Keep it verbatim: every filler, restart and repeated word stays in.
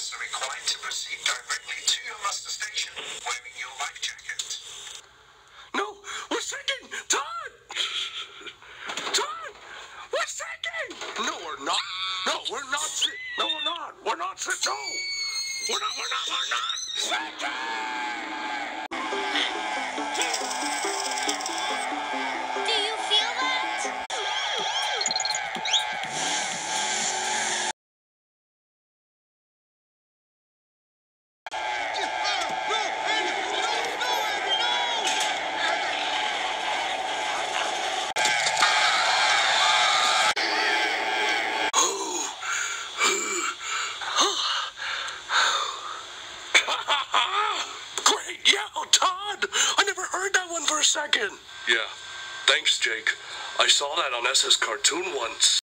Passengers are required to proceed directly to your muster station wearing your life jacket. No, we're sinking! Todd! Todd! We're sinking! No, we're not. No, we're not si- No, we're not. We're not sinking. No! We're not, we're not, we're not sinking! Do you feel that? Great, yeah, Todd! I never heard that one for a second. Yeah, thanks, Jake. I saw that on S S Cartoon once.